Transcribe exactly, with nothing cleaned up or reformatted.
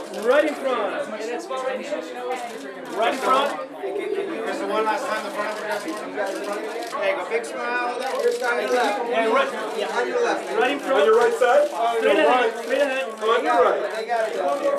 Right in front. Right in front. Here's the one last time the front of the dressing room. There you go. Big smile. And right, yeah. On your left. Right in front. On your right side? Straight ahead. Straight ahead. On your right. They got it.